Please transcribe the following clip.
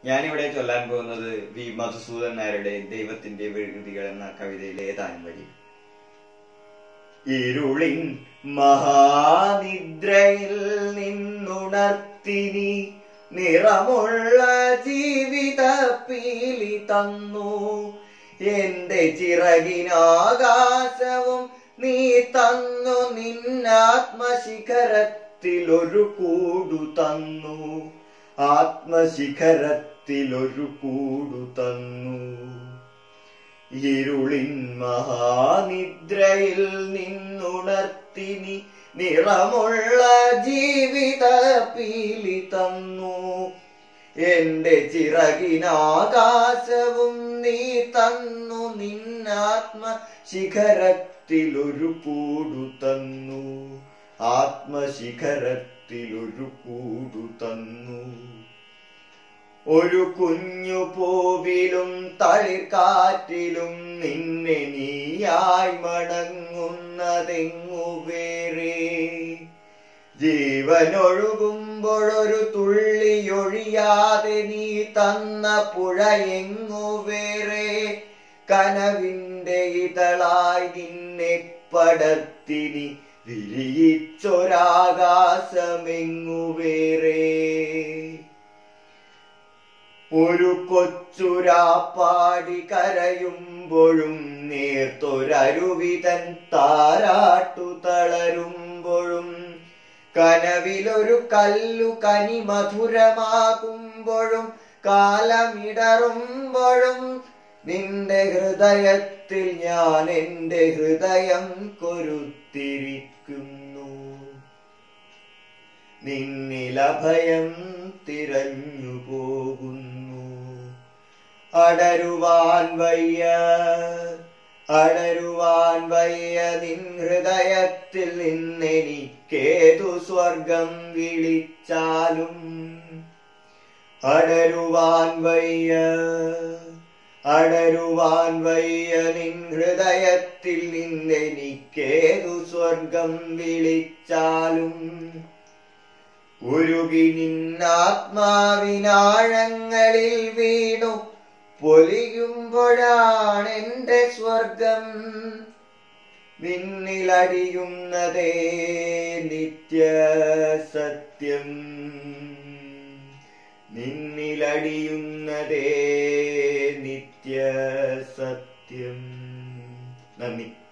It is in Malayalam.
ഞാനിവിടെ ചൊല്ലാൻ പോകുന്നത് വി മധുസൂദൻ നായരുടെ ദൈവത്തിന്റെ വികൃതികൾ എന്ന കവിതയിലെ ഏതാനും വരി. ഇരുളിൻ മഹാനിദ്രയിൽ നിന്നുണർത്തിനി നിറമുള്ള ജീവിത പീലി തന്നു. എന്റെ ചിറകിനാകാശവും നീ തന്നു, നിന്നാത്മശിഖരത്തിലൊരു കൂടു തന്നു, ആത്മശിഖരത്തിലൊരു കൂടു തന്നു. ഇരുളിൻ മഹാനിദ്രയിൽ നിന്നുണർത്തിനി നിറമുള്ള ജീവിത പീലി തന്നു. എന്റെ ചിറകിനാകാശവും നീ തന്നു, നിന്നാത്മശിഖരത്തിലൊരു കൂടു തന്നു, ആത്മശിഖരത്തിലൊരു കൂടു തന്നു. ഒരു കുഞ്ഞു പൂവിലും തളിർക്കാറ്റിലും നിന്നെ നീയായി മടങ്ങുന്നതെങ്ങു വേറെ? ജീവനൊഴുകുമ്പോഴൊരു തുള്ളിയൊഴിയാതെ നീ തന്ന പുഴ എങ്ങു വേറെ? കനവിന്റെ ഇതളായി നിന്നെ പടർത്തിനി വിരിയിച്ചൊരാകാശമെങ്ങു വേറെ? ഒരു കൊച്ചുരാപ്പാടി കരയുമ്പോഴും നേർത്തൊരരുവിതൻ താരാട്ടു തളരുമ്പോഴും കനവിലൊരു കല്ലു കനി മധുരമാകുമ്പോഴും കാലമിടറുമ്പോഴും നിന്റെ ഹൃദയത്തിൽ ഞാൻ എന്റെ ഹൃദയം കൊരുത്തിരിക്കുന്നു. നിന്നിലഭയം തിരഞ്ഞു പോകുന്നു. അടരുവാൻ വയ്യ, അടരുവാൻ വയ്യ നിൻ ഹൃദയത്തിൽ നിന്നെനിക്കേതു സ്വർഗം വിളിച്ചാലും. അടരുവാൻ വയ്യ, അടരുവാൻ വയ്യ നിൻ ഹൃദയത്തിൽ നിന്നെനിക്കേതു സ്വർഗം വിളിച്ചാലും. ഉരുകി നിന്നാത്മാവിനാഴങ്ങളിൽ വീണു പൊലിയുമ്പോഴാണെന്റെ സ്വർഗം. നിന്നിലടിയുന്നതേ നിത്യസത്യം, നിന്നിലടിയുന്നതേ നിത്യസത്യം. നന്ദി.